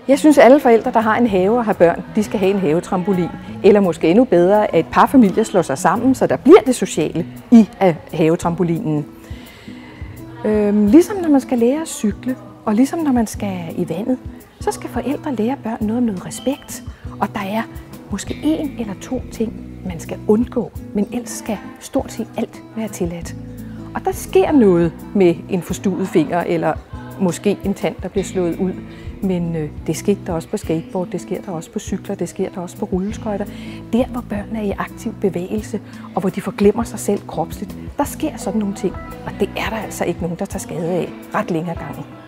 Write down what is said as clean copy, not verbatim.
Jeg synes, at alle forældre, der har en have og har børn, de skal have en havetrampolin. Eller måske endnu bedre, at et par familier slår sig sammen, så der bliver det sociale i havetrampolinen. Ligesom når man skal lære at cykle, og ligesom når man skal i vandet, så skal forældre lære børn noget om noget respekt. Og der er måske 1 eller 2 ting, man skal undgå, men ellers skal stort set alt være tilladt. Og der sker noget med en forstuvet finger, eller måske en tand, der bliver slået ud. Men det sker der også på skateboard, det sker der også på cykler, det sker der også på rulleskøjter. Der, hvor børn er i aktiv bevægelse, og hvor de forglemmer sig selv kropsligt, der sker sådan nogle ting. Og det er der altså ikke nogen, der tager skade af ret længe ad gangen.